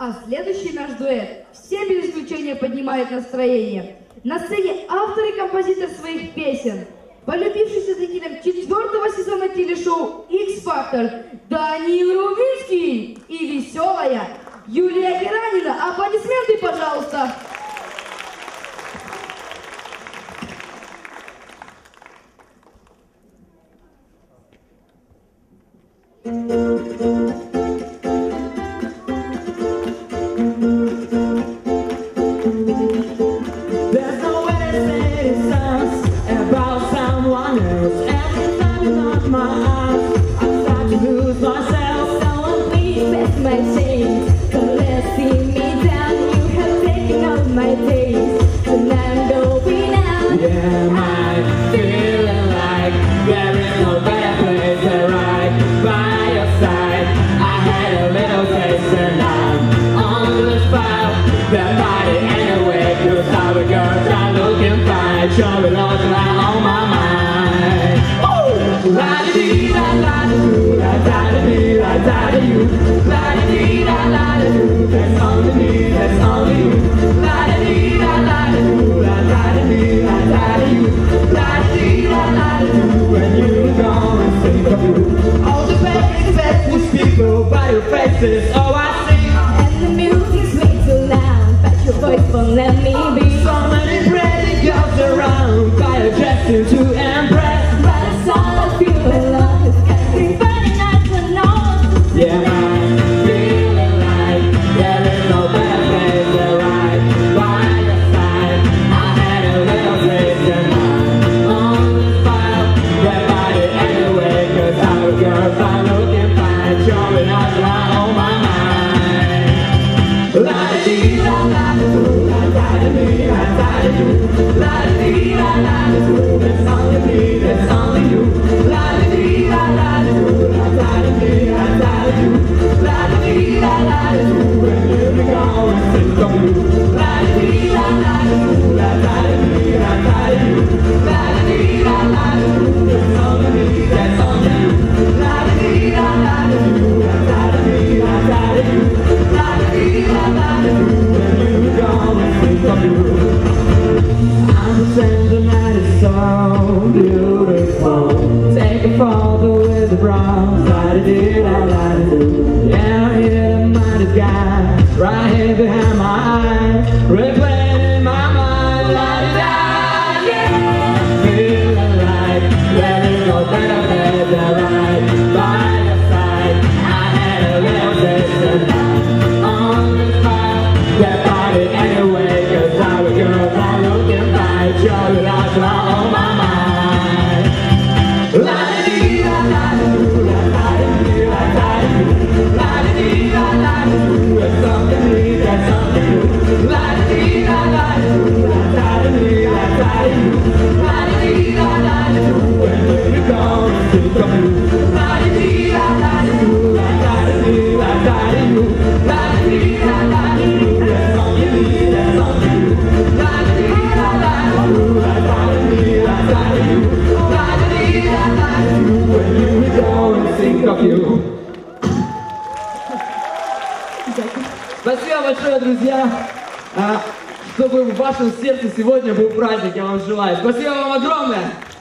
А следующий наш дуэт всем без исключения поднимает настроение. На сцене автор и композитор своих песен, полюбившийся зрителям 4-го сезона телешоу X-Factor Даниил Рубинский и веселая Юлия Геранина. Аплодисменты, пожалуйста! Showing all the light on my mind. La-da-dee, la-da-dee, la-da-dee, la-da-dee, la-da-dee, la-da-dee, that's only me, that's only you. La-da-dee, la-da-dee, la-da-dee, la-da-dee, la-da-dee, la-da-dee, when you go and think of you. All the faces people by your faces, oh I see. And the music's way too loud, but your voice won't let me be. So many pretty girls around, dressing to impress, but it's all I feel alone. It's everybody not to know. Yeah, I'm feeling like there is no better place to ride by your side. I had a little taste and I'm on the file. That body anyway, cause our girls are looking fine, showing us right on my mind. La-da-dee, la-da-dee, la-da-dee, la-da-dee, la-da-dee, la-da-dee, that's only me, that's only you. La-da-dee, la-da-dee, la-da-dee, la-da-dee, la-da-dee, la-da-dee, when you be gone and think of you. La-da-dee, la-da-dee, la-da-dee, la-da-dee, la-da-dee, la-da-dee, that's only me, that's only you. La-da-dee, la-da-dee, la-da-dee, la-da-dee, la-da-dee, la-da-dee, when you be gone and think of you. I'm saying the night is so beautiful. Take a photo with the bronze. La-da-dee, la-da-dee. Yeah, I hear the mighty guy right here behind my eyes, replaying in my mind. La-da-da, yeah. Feeling like there is no better place to ride by your side. I had a little taste and I'm on the fire. That body anyway, cause our girls are looking fine, showing us right on my mind. La-da-dee, la-da-dee, la-da-dee, la-da-dee, la-da-dee, la-da-dee, that's something new, that's something new. La-da-dee, la-da-dee, la-da-dee, la-da-dee, la-da-dee, la-da-dee, when you go and think of you. La-da-dee, la-da-dee, la-da-dee, la-da-dee, la-da-dee, la-da-dee, that's only me, that's only you. La-da-dee, la-da-dee, la-da-dee, la-da-dee, la-da-dee, la-da-dee, when you go and think of you. Спасибо большое, друзья! Чтобы в вашем сердце сегодня был праздник, я вам желаю. Спасибо вам огромное!